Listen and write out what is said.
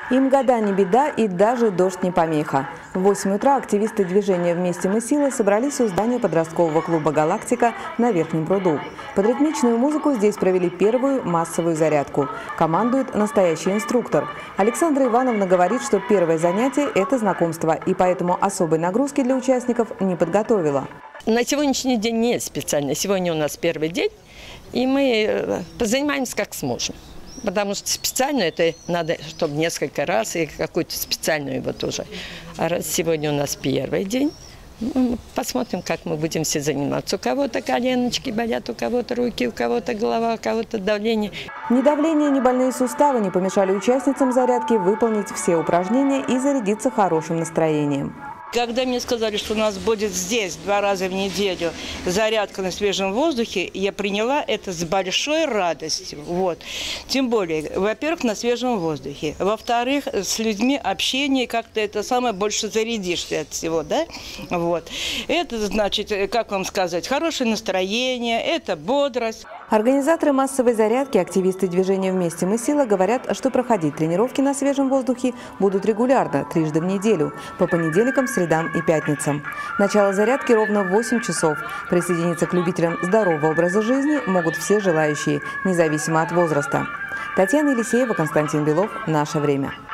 Им года не беда и даже дождь не помеха. В 8 утра активисты движения «Вместе мы сила» собрались у здания подросткового клуба «Галактика» на Верхнем пруду. Под ритмичную музыку здесь провели первую массовую зарядку. Командует настоящий инструктор. Александра Ивановна говорит, что первое занятие – это знакомство, и поэтому особой нагрузки для участников не подготовила. На сегодняшний день нет специально. Сегодня у нас первый день, и мы позанимаемся как сможем. Потому что специально это надо, чтобы несколько раз, и какую-то специальную вот уже. А раз сегодня у нас первый день, посмотрим, как мы будем все заниматься. У кого-то коленочки болят, у кого-то руки, у кого-то голова, у кого-то давление. Ни давление, ни больные суставы не помешали участницам зарядки выполнить все упражнения и зарядиться хорошим настроением. Когда мне сказали, что у нас будет здесь 2 раза в неделю зарядка на свежем воздухе, я приняла это с большой радостью. Вот. Тем более, во-первых, на свежем воздухе. Во-вторых, с людьми общение, как-то это самое больше зарядишься от всего, да? Вот. Это значит, как вам сказать, хорошее настроение, это бодрость. Организаторы массовой зарядки, активисты движения «Вместе мы сила» говорят, что проходить тренировки на свежем воздухе будут регулярно, 3 раза в неделю, по понедельникам, средам и пятницам. Начало зарядки ровно в 8 часов. Присоединиться к любителям здорового образа жизни могут все желающие, независимо от возраста. Татьяна Елисеева, Константин Белов. Наше время.